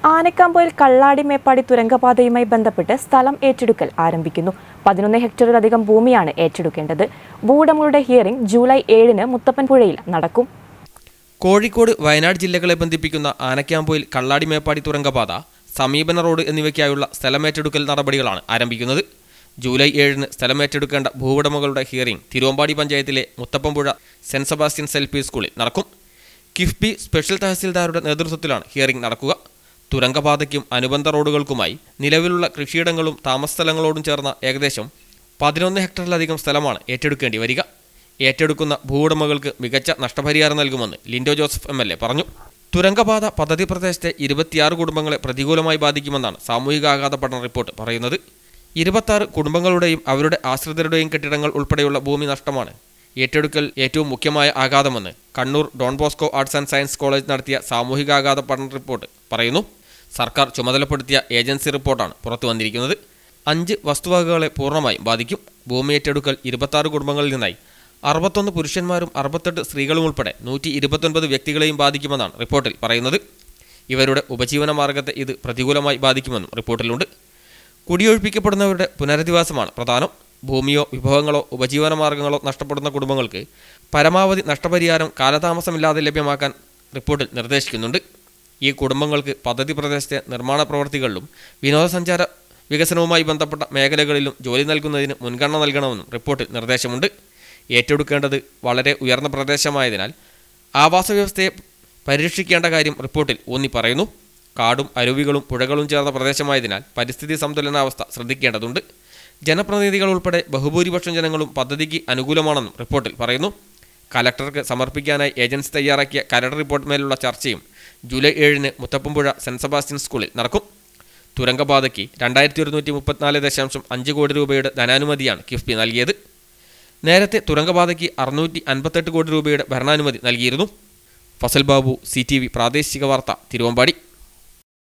ആനക്കാമ്പോയിൽ കള്ളാടി മേപ്പാടി തുരങ്കപാതയുമായി ബന്ധപ്പെട്ട് സ്ഥലം ഏറ്റെടുക്കൽ ആരംഭിക്കുന്നു. 11 ഹെക്ടറിലധികം ഭൂമിയാണ് ഏറ്റെടുക്കേണ്ടത്. ഭൂവുടമകളുടെ ഹിയറിംഗ് ജൂലൈ 7-ന് മുത്തപ്പൻപുഴയിൽ നടക്കും. കോഴിക്കോട്, വയനാട് ജില്ലകളെ ബന്ധിപ്പിക്കുന്ന ആനക്കാമ്പോയിൽ കള്ളാടി മേപ്പാടി തുരങ്കപാത, സമീപന റോഡ് എന്നിവയ്ക്കായുള്ള സ്ഥലമേറ്റെടുക്കൽ നടപടികളാണ് ആരംഭിക്കുന്നത്. ജൂലൈ 7-ന് സ്ഥലമേറ്റെടുക്കേണ്ട ഭൂവുടമകളുടെ ഹിയറിംഗ് തിരുവമ്പാടി പഞ്ചായത്തിലെ മുത്തപ്പൻപുഴ സെന്റ് സെബാസ്റ്റ്യൻസ് LP സ്കൂളിൽ നടക്കും. കിഫ്ബി സ്പെഷ്യൽ തഹസിൽദാരുടെ നേതൃത്വത്തിലാണ് ഹിയറിംഗ് നടക്കുക. തുരങ്കപാതയ്ക്കും അനുബന്ധ റോഡുകൾക്കുമായി നിലവിലുള്ള കൃഷിയിടങ്ങളും താമസസ്ഥലങ്ങളോടും ചേർന്ന ഏകദേശം 11 ഹെക്ടറിലധികം സ്ഥലമാണ് ഏറ്റെടുക്കേണ്ടി വരിക. ഏറ്റെടുക്കുന്ന ഭൂവുടമകൾക്ക് മികച്ച നഷ്ടപരിഹാരം നൽകുമെന്ന് ലിൻഡോ ജോസഫ് MLA പറഞ്ഞു. തുരങ്കപാത പദ്ധതി പ്രദേശത്തെ 26 കുടുംബങ്ങളെ പ്രതികൂലമായി ബാധിക്കുമെന്നാണ് സാമൂഹികാഘാത പഠന റിപ്പോർട്ട് പറയുന്നത്. 26 കുടുംബങ്ങളുടെയും അവരുടെ ആശ്രിതരുടെയും കെട്ടിടങ്ങൾ ഉൾപ്പെടെയുള്ള ഭൂമി നഷ്ടമാണ് ഏറ്റെടുക്കൽ ഏറ്റവും മുഖ്യമായ ആഘാതമെന്ന് Kannur Don Bosco arts and science college നടത്തിയ സാമൂഹികാഘാത പഠന റിപ്പോർട്ട് പറയുന്നു. സർക്കാർ ചുമതലപ്പെടുത്തിയ ഏജൻസി റിപ്പോർട്ടാണ് പുറത്തു വന്നിരിക്കുന്നത്. 5 വസ്തുവകകളെ പൂർണ്ണമായും ബാധിക്കും. ഭൂമി ഏറ്റെടുക്കൽ 26 കുടുംബങ്ങളിൽ നിന്നായി 61 പുരുഷന്മാരും 68 സ്ത്രീകളും ഉൾപ്പെടെ 129 വ്യക്തികളെയും ബാധിക്കുമെന്നാണ് റിപ്പോർട്ടിൽ പറയുന്നത്. ഇവരുടെ ഉപജീവന മാർഗത്തെ ഇത് പ്രതികൂലമായി ബാധിക്കുമെന്നും റിപ്പോർട്ടിലുണ്ട്. കുടിയൊഴിപ്പിക്കപ്പെടുന്നവരുടെ പുനരധിവാസമാണ് പ്രധാനം. ഭൂമിയോ വിഭവങ്ങളോ ഉപജീവന മാർഗങ്ങളോ നഷ്ടപ്പെടുന്ന കുടുംബങ്ങൾക്ക് പരമാവധി നഷ്ടപരിഹാരം കാലതാമസമില്ലാതെ ലഭ്യമാക്കാൻ റിപ്പോർട്ടിൽ നിർദ്ദേശിക്കുന്നുണ്ട്. ഈ കുടുംബങ്ങൾക്ക് പദ്ധതി പ്രദേശത്തെ നിർമ്മാണ പ്രവർത്തികളിലും വിനോദസഞ്ചാര വികസനവുമായി ബന്ധപ്പെട്ട മേഖലകളിലും ജോലി നൽകുന്നതിന് മുൻഗണന നൽകണമെന്നും റിപ്പോർട്ടിൽ നിർദ്ദേശമുണ്ട്. ഏറ്റെടുക്കേണ്ടത് വളരെ ഉയർന്ന പ്രദേശമായതിനാൽ ആവാസ വ്യവസ്ഥയെ പരിരക്ഷിക്കേണ്ട കാര്യം റിപ്പോർട്ടിൽ ഊന്നി പറയുന്നു. കാടും അരുവികളും പുഴകളും ചേർന്ന പ്രദേശമായതിനാൽ പരിസ്ഥിതി സന്തുലനാവസ്ഥ ശ്രദ്ധിക്കേണ്ടതുണ്ട്. ജനപ്രതിനിധികൾ ഉൾപ്പെടെ ബഹുഭൂരിപക്ഷം ജനങ്ങളും പദ്ധതിക്ക് അനുകൂലമാണെന്നും റിപ്പോർട്ടിൽ പറയുന്നു. കലക്ടർക്ക് സമർപ്പിക്കാനായി ഏജൻസി തയ്യാറാക്കിയ കരട് റിപ്പോർട്ട് മേലുള്ള ചർച്ചയും ജൂലൈ 7-ന് മുത്തപ്പൻപുഴ സെന്റ് സെബാസ്റ്റ്യൻ സ്കൂളിൽ നടക്കും. തുരങ്കപാതയ്ക്ക് 2134.5 കോടി രൂപയുടെ ധനാനുമതിയാണ് കിഫ്ബി നൽകിയത്. നേരത്തെ തുരങ്കപാതയ്ക്ക് 658 കോടി രൂപയുടെ ഭരണാനുമതി നൽകിയിരുന്നു. ഫസൽ ബാബു, CTV പ്രാദേശിക വാർത്ത, തിരുവമ്പാടി.